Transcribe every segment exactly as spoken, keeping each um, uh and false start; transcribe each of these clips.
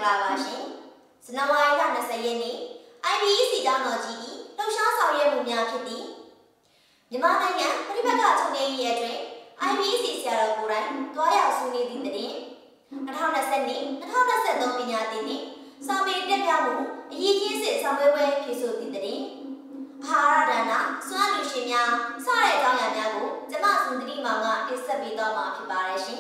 လာပါရှင်ဇန်နဝါရီလ၂၀ရက်နေ့ I B E C ကျောင်းတော်ကြီး၏လှုပ်ရှားဆောင်ရွက်မှုများဖြစ်သည်မြန်မာနိုင်ငံပြည်ပကချုပ်ငြိမ်းရေးအတွင်း I B E C ဆရာတော်ကိုယ်တိုင်တွားရောက်ဆွေးနွေးသည့်တွင်၂၀၂၀နှစ်၂၀၂၃ပညာသင်နှင့်စာပေတက်ပြမှုအရေးကြီးစစ်ဆောင်ရွက်ပွဲဖြစ်ဆိုသည့်တွင်အာဟာရဒါနစွမ်းလူရှင်များစတဲ့အကြောင်းအရာများကိုကျမစုံတိမောင်ကတင်ဆက်ပေးသွားမှာဖြစ်ပါတယ်ရှင်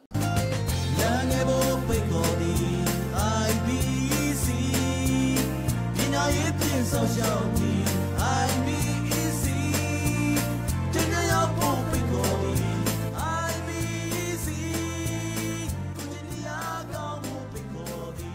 I B E C ပညာရေးပြင်ဆောင်ရှောက်ပြီး I B E C တင်ရရောက်ဖို့ပိတ်ခေါ်ပြီး I B E C ကိုကြည်ရာကောင်းမှုပိတ်ခေါ်ပြီး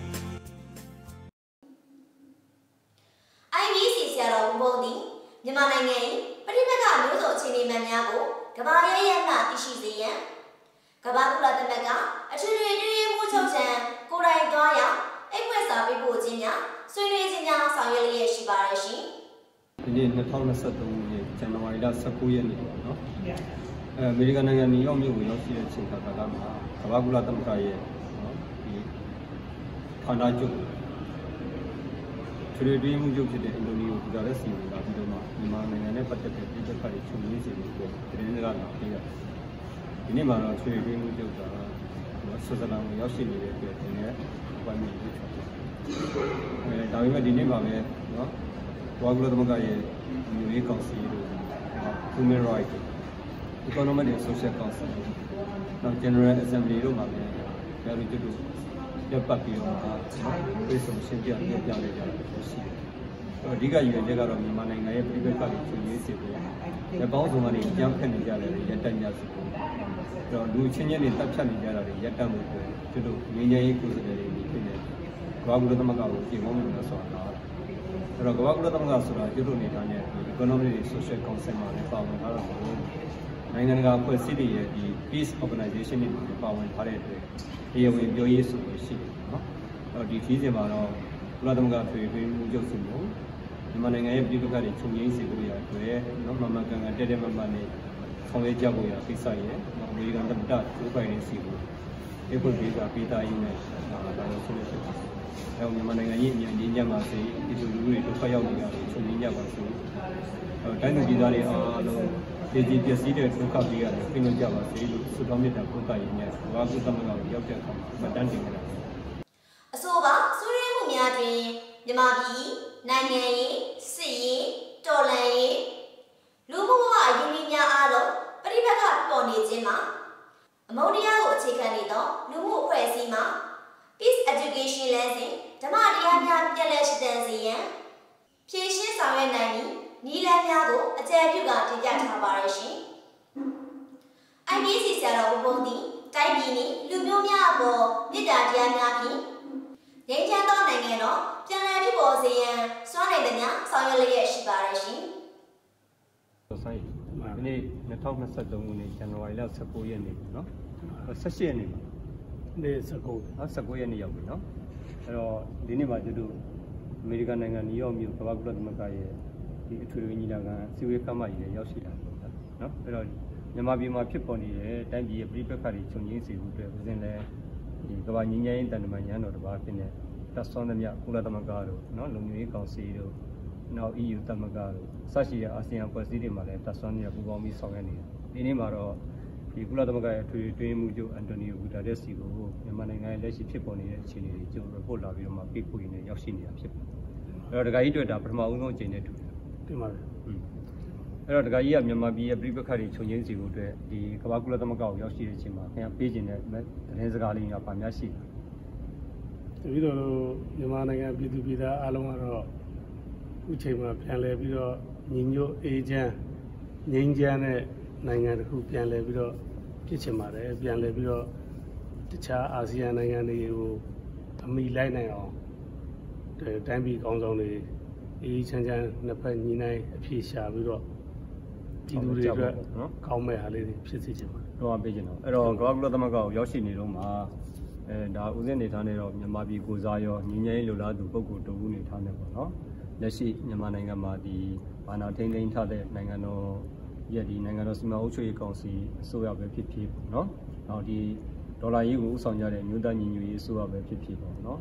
I B E C ဆရာတော်ဘုံဘုံသည်မြန်မာနိုင်ငံ၏ပြည်ပကမျိုးစုံအခြေအနေမှန်များကိုကမ္ဘာရဲ့ရဲ့မှသိရှိစေရန်ကမ္ဘာကုလသမဂ္ဂအထွေထွေတွင်းမှုချုပ်ချံကိုယ်တိုင်သွားရောက်အိမ်ဝက်စာပေးပို့ခြင်းများဆွေးနွေးခြင်းများဆောင်ရွက်လျက်ရှိပါတယ်ရှင်။ဒီနေ့၂၀၂၃ခုနှစ်ဇန်နဝါရီလ၁၉ရက်နေ့ပေါ့နော်။အဲအမေရိကန်နိုင်ငံနယူးယောက်မြို့ကိုရောက်ရှိတဲ့အချိန်ကာလမှာကမ္ဘာကုလသမဂ္ဂရဲ့နော်ဒီဌာနချုပ်ထွေထွေတွင်းမှုချုပ်ဖြစ်တဲ့အင်ဒိုနီးရှားကိုဒါလည်းစီစဉ်လာပြီးတော့မှမြန်မာနိုင်ငံနဲ့ပတ်သက်တဲ့ပြည်ပခါတွေချုပ်ငင်းစီမှုကိုသတင်းစကားလာပေးရတယ်။ဒီနေ့မှာတော့ထွေထွေတွင်းမှုချုပ်ကနော်ဆွစ်ဇာလန်ကိုရောက်ရှိနေတဲ့အတွက်ဒီနေ့ဝိုင်းပြီးလုပ်ချင်တယ်။အဲဒါပေမဲ့ဒီနေ့မှာပဲနော်ဝါဂလိုသမဂ္ဂရဲ့မျိုးရေးကောင်စီတို့ Human Rights Economic and Social Council နောက် General Assembly တို့မှာလည်းဒါတွေတူတူရပ်ပတ်ပြီးတော့ပြည်စုံရှင်းပြပြပြလိုက်ကြတာရှိတယ်။အဓိကရည်ရွယ်ချက်ကတော့မြန်မာနိုင်ငံရဲ့ပြည်ပခါတွေချုပ်ငြိမ်းစေဖို့လက်ပေါင်းစုံကနေကြမ်းဖက်နေကြတယ်ရပ်တန့်ကြစေဖို့အဲ့တော့လူချင်းချင်းတွေတပ်ဖြတ်နေကြတာတွေရပ်တန့်ဖို့အတွက်တူတူငြိမ်းချမ်းရေးကိုယ်စားလှယ်တွေဖြစ်နေကမ္ဘာကုလသမဂ္ဂကိုပြင်ဖို့လို့ဆိုတာအဲ့တော့ကမ္ဘာကုလသမဂ္ဂဆိုတာကျွတ်လို့နေတာနဲ့ဒီ Economic and Social Council မှာလည်းပါဝင်ထားတော့နိုင်ငံတကာအဖွဲ့အစည်းတွေရဲ့ဒီ Peace Organization တွေပါဝင်ထားတဲ့အတွက်တရားဝင်ပြောရေးဆိုလို့ရှိတယ်နော်အဲ့တော့ဒီခီးစဉ်မှာတော့ကုလသမဂ္ဂထွေထွေမှုချုပ်စီမှုမြန်မာနိုင်ငံရဲ့ပြည်ပကတွေချုပ်ငြိမ်းစေဖို့ရအတွက်နော်မမကန်ကန်တက်တက်မမနဲ့ဆောင်ရွက်ကြဖို့ရကိစ္စရဲ့နော်အမေရိကန်သမ္မတဂျိုးဘိုင်ဒန်စီကိုဒီပုဂ္ဂိုလ်ကပေးတာရင်းနဲ့ဒါတော့ဆုံးဖြတ်ချက်ပါအဲမြန်မာနိုင်ငံရဲ့အမြင်ကြီးညံ့ပါစေဒီလိုလူတွေဒုက္ခရောက်နေကြတယ်ချုပ်ငြိမ်းကြပါစေအဲတိုင်းပြည်သားတွေအားလုံးဒီဒီပျက်စီးတဲ့ဒုက္ခပေးရတယ်ပြင်လို့ကြပါစေလို့ဆုတောင်းမြတ်တာပုဂ္ဂိုလ်ရဲ့ဘာကုသမဂ္ဂကိုရောက်တဲ့အခါမှာမတန်းတင်ကြတာအဆိုပါဆွေးနွေးမှုများတွင်မြန်မာပြည်နိုင်ငံရေးစစ်ရေးတော်လှန်ရေးလူမှုဘဝအရေးကြီးများအားလုံးပြည်ပကပေါ်နေခြင်းမှာအမုန်းတရားကိုအခြေခံနေသောလူမှုအဖွဲ့အစည်းမှာ Peace Education လမ်းစဉ်ဓမ္မတရားများပြန်လည်ရှင်းသင်စေရန်ဖြည့်ရှင်းဆောင်ရွက်နိုင်ပြီးနည်းလမ်းများကိုအကြံပြုကတင်ပြထားပါရရှင်။ I B E C ဆရာတော်ဘုံသည်တိုင်းပြည်နှင့်လူမျိုးများအပေါ်မေတ္တာတရားများဖြင့်ငြိမ်းချမ်းသောနိုင်ငံတော်ပြန်လည်ဖြစ်ပေါ်စေရန်စွမ်းနိုင်သမျှဆောင်ရွက်လျက်ရှိပါရရှင်။ဆိုင်ဒီနေ့၂၀၂၃ခုနှစ်ဇန်နဝါရီလ၁၉ရက်နေ့နော်၁၈ရက်နေ့မှာနေ့၁၉နော်၁၉ရက်နေ့ရောက်ပြီနော်အဲ့တော့ဒီနေ့မှာကျတော့အမေရိကန်နိုင်ငံနယူးယောက်မြို့ကမ္ဘာကုလသမဂ္ဂရဲ့ဒီအထွေထွေညီလာခံစီဝေးခမ်းမကြီးလည်းရောက်ရှိလာတယ်နော်အဲ့တော့မြန်မာပြည်မှာဖြစ်ပေါ်နေတဲ့တိုင်းပြည်ရဲ့ပြည်ပခါတွေချုပ်ငြိမ်းစေဖို့အတွက်ဦးဇင်းလည်းဒီကမ္ဘာညီညွတ်ရေးတန်တမန်ရန်တော်တစ်ပါးဖြစ်တဲ့တပ်ဆွမ်းသမျှကုလသမဂ္ဂတို့နော်လုံခြုံရေးကောင်စီတို့နောက် E U သမဂ္ဂတို့စရှိတဲ့အာဆီယံဖွဲ့စည်းတွေမှာလည်းတပ်ဆွမ်းနေပူးပေါင်းပြီးဆောင်ရွက်နေတယ်ဒီနေ့မှာတော့ဒီကုလသမဂ္ဂရဲ့အထွေထွေတွင်းမှုချုပ်အန်တိုနီယိုဂူတာရက်စီကိုမြန်မာနိုင်ငံရဲ့လက်ရှိဖြစ်ပေါ်နေတဲ့အခြေအနေတွေကျွန်တော် report လာပြီးတော့မှပေးပို့ရင်းနဲ့ရောက်ရှိနေတာဖြစ်ပါတယ်အဲ့တော့ဒကာကြီးတွေ့တာပထမဦးဆုံးအချိန်နဲ့ထူတယ်တင်ပါတယ်အဲ့တော့ဒကာကြီးကမြန်မာပြည်ရဲ့ပြည်ပခါတွေချုပ်ငြိမ်းစီဖို့အတွက်ဒီကမ္ဘာကုလသမဂ္ဂကိုရောက်ရှိတဲ့အချိန်မှာခင်ဗျာပေးခြင်းတဲ့သတင်းစကားလေးကပါများရှိတယ်တပည့်တော်တို့မြန်မာနိုင်ငံပြည်သူပြည်သားအားလုံးကတော့အခုချိန်မှာပြန်လည်ပြီးတော့ညီညွတ်အေးချမ်းငြိမ်းချမ်းတဲ့နိုင်ငံတစ်ခုပြန်လည်ပြီးတော့ဖြစ်ချင်ပါတယ်ပြန်လည်ပြီးတော့တခြားအာဆီယံနိုင်ငံတွေကိုအမိလိုက်နိုင်အောင်တိုင်းပြည်ကောင်းဆောင်တွေအေးချမ်းချမ်းနှစ်ဖက်ညီနိုင်အဖြေရှာပြီးတော့ပြည်သူတွေအတွက်နော်ကောင်းမဲ့ဟာလေးတွေဖြစ်စေချင်ပါတယ်တော့ပေးချင်တော့အဲ့တော့ကမ္ဘာကုလသမဂ္ဂကိုရောက်ရှိနေတော့မှာအဲဒါဦးစင်းနေထားနေတော့မြန်မာပြည်ကိုစားရောညီငယ်ရေးလိုလားသူပုဂ္ဂိုလ်တူဦးနေထားနေပေါ့နော်လက်ရှိမြန်မာနိုင်ငံမှာဒီဘာနာထိန်းသိမ်းထားတဲ့နိုင်ငံတော်ရဲ့ဒီနိုင်ငံတော်စီမံအုပ်ချုပ်ရေးကောင်စီအစိုးရပဲဖြစ်ဖြစ်ပေါ့နော်နောက်ဒီဒေါ်လာရေးကိုဥဆောင်ကြတဲ့မြို့သားညီညွတ်ရေးအစိုးရပဲဖြစ်ဖြစ်ပေါ့နော်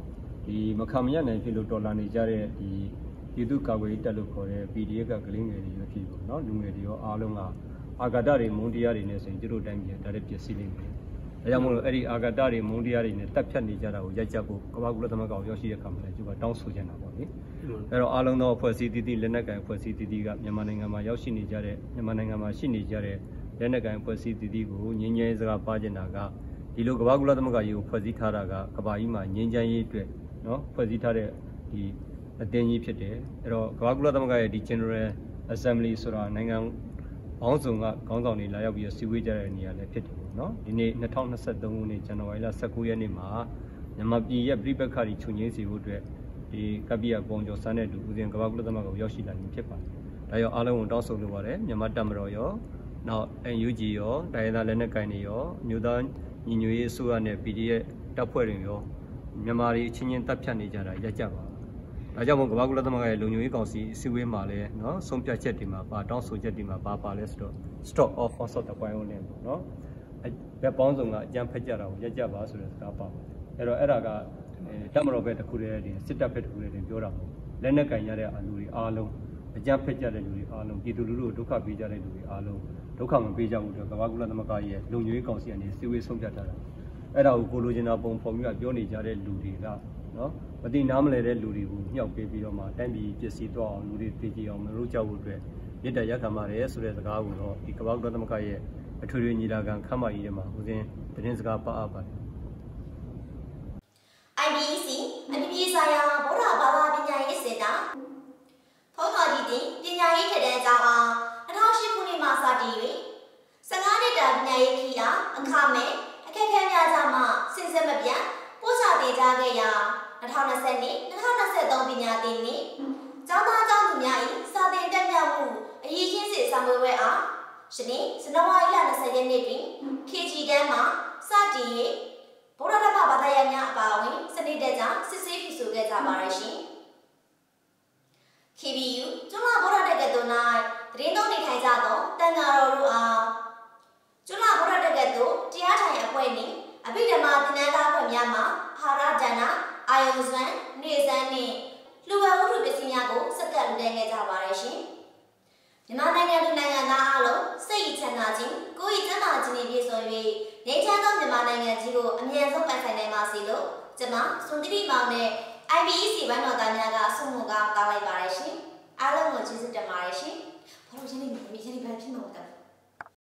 ဒီမခံမရနိုင်ဖြစ်လို့တော်လာနေကြတဲ့ဒီပြည်သူ့ကာကွယ်ရေးတပ်လို့ခေါ်တဲ့ P D F ကကလေးငယ်တွေရောဖြစ်ပေါ့နော်လူငယ်တွေရောအားလုံးကအာဂါတတွေမုန်းတရားတွေနဲ့ဆိုရင်သူတို့တိုင်းပြည်ဒါလည်းပြည့်စည်နေတယ်။ဒါကြောင့်မို့လို့အဲ့ဒီအာဂါတတွေမုန်းတရားတွေနဲ့တပ်ဖြတ်နေကြတာကိုရိုက်ကြဖို့ကမ္ဘာကုလသမဂ္ဂကိုရောက်ရှိတဲ့အခါမှာလည်းသူကတောင်းဆိုကြတာပေါ့လေ။အဲ့တော့အားလုံးသောအဖွဲ့အစည်းတည်တည်လက်နက်ကိုင်အဖွဲ့အစည်းတည်တည်ကမြန်မာနိုင်ငံမှာရောက်ရှိနေကြတဲ့မြန်မာနိုင်ငံမှာရှိနေကြတဲ့လက်နက်ကိုင်အဖွဲ့အစည်းတည်တည်ကိုငြိမ်းချမ်းရေးစကားပါကျင်တာကဒီလိုကမ္ဘာကုလသမဂ္ဂရေးကိုဖွဲ့စည်းထားတာကကမ္ဘာကြီးမှာငြိမ်းချမ်းရေးအတွက်နော်ဖွဲ့စည်းထားတဲ့ဒီအတင်းကြီးဖြစ်တယ်အဲ့တော့ကမ္ဘာကုလသမဂ္ဂရဲ့ဒီ General Assembly ဆိုတာနိုင်ငံပေါင်းစုံကခေါင်းဆောင်တွေလာရောက်ပြီးစီဝေးကြတဲ့နေရာလည်းဖြစ်တယ်ပေါ့နော်ဒီနေ့၂၀၂၃ခုနှစ်ဇန်နဝါရီလ၁၉ရက်နေ့မှာမြန်မာပြည်ရဲ့ပြည်ပခါတွေချုပ်ငြိမ်းစေဖို့အတွက်ဒီကပ္ပိယပုံကျော်စန်းတဲ့သူဦးဇင်းကမ္ဘာကုလသမဂ္ဂကိုရောက်ရှိလာခြင်းဖြစ်ပါတယ်ဒါကြောင့်အားလုံးကိုတောင်းဆိုလိုပါတယ်မြန်မာတပ်မတော်ရောနောက် N U G ရောတိုင်းဒေသလက်နက်ကိုင်တွေရောမြို့သားညီညွတ်ရေးအစိုးရနဲ့ P D F တပ်ဖွဲ့တွေရောမြန်မာတွေချင်းချင်းတပ်ဖြတ်နေကြတာရက်ကြပါဒါကြောင့်မို့ကမ္ဘာကုလသမဂ္ဂရဲ့လုံခြုံရေးကောင်စီအစည်းအဝေးမှာလည်းနော်ဆုံးဖြတ်ချက်တွေမှာပါတောင်းဆိုချက်တွေမှာပါပါလဲဆိုတော့ stop of force of the point နဲ့ပေါ့နော်ဘက်ပေါင်းစုံကအကြမ်းဖက်ကြတာကိုရက်ကြပါဆိုတဲ့စကားပါအဲ့တော့အဲ့ဒါကတပ်မတော်ဘက်တစ်ခုတည်းတင်စစ်တပ်ဘက်တစ်ခုတည်းတင်ပြောတာပေါ့လက်နက်ကင်ရတဲ့လူတွေအားလုံးအကြမ်းဖက်ကြတဲ့လူတွေအားလုံးပြည်သူလူထုကိုဒုက္ခပေးကြတဲ့လူတွေအားလုံးဒုက္ခမပေးကြဘူးတော့ကမ္ဘာကုလသမဂ္ဂရဲ့လုံခြုံရေးကောင်စီအနေနဲ့စီဝေးဆုံးဖြတ်ထားတာအဲ့ဒါကိုကိုလိုချင်တာပုံဖော်ပြီးပြောနေကြတဲ့လူတွေကနော်မတိနားမလဲတဲ့လူတွေကိုညှောက်ပေးပြီးတော့မှတိုင်းပြည်ပစ္စည်းတော့အောင်လူတွေသိကြအောင်မလုပ်ကြဘူးအတွက်မြစ်တရက်ခံပါတယ်ဆိုတဲ့စကားကိုတော့ဒီကမ္ဘာကုလသမဂ္ဂရဲ့အထွေထွေညီလာခံခမ်းမကြီးထဲမှာဦးဇင်းသတင်းစကားပါအပ်ပါတယ် I B E C အပြည်ပြည်ဆိုင်ရာဗုဒ္ဓဘာသာပညာရေးစင်တာဖုံးတော်ကြီးတင်ပညာရေးထက်တန်းကျောင်းအောင်၂၀၀၈ခုနှစ်မှာစတင်၍၁၅နှစ်တာပညာရေးခီးအားအခမဲ့အခက်အခဲများကြမှစဉ်ဆက်မပြတ်ပို့ချတင်ကြားခဲ့ရာ၂၀၂၀နှစ်၂၀၂၃ပညာသင်နှစ်ကျောင်းသားကျောင်းသူများ၏စာသင်တက်မြောက်မှုအရေးချင်းစစ်စာမေးပွဲအားယနေ့ဇန်နဝါရီလ၂၀ရက်နေ့တွင် K G တန်းမှာစတင်၍ဗုဒ္ဓဓမ္မဘာသာရပ်များအပါအဝင်စနစ်တကျစစ်ဆေးပြုစုခဲ့ကြပါရရှင်။ K B U ကျွမ်းလာဗုဒ္ဓတက္ကသိုလ်၌သတင်းသုံးနေထိုင်ကြသောတန်ဃာတော်တို့အားကျွမ်းလာဗုဒ္ဓတက္ကသိုလ်တရားထိုင်အဖွဲ့နှင့်အဘိဓမ္မာသင်တန်းသားအဖွဲ့များမှအာဟာရဒါနအာယုံစွမ်းနေစွမ်းနှင့်လူဝဲဝတ္ထုပစ္စည်းများကိုစက္ကန့်လူတိုင်းခဲ့ကြပါရရှင်။မြန်မာနိုင်ငံသူနိုင်ငံသားအားလုံးစိတ်ချမ်းသာခြင်းကိုယ်၏ချမ်းသာခြင်းနှင့်ပြည့်စုံ၍နေချမ်းသောမြန်မာနိုင်ငံကြီးကိုအမြန်ဆုံးပိုင်ဆိုင်နိုင်ပါစေလို့ကျွန်မစွန်တိတိမောင်နဲ့ I B E C ဘိုင်းတော်သားများကဆုမွန်ကောင်းတောင်းလိုက်ပါရရှင်။အားလုံးကိုကျေးဇူးတင်ပါတယ်ရှင်။ဘာလို့ရှင်နေမိရှင်နေဘာဖြစ်မှာလဲ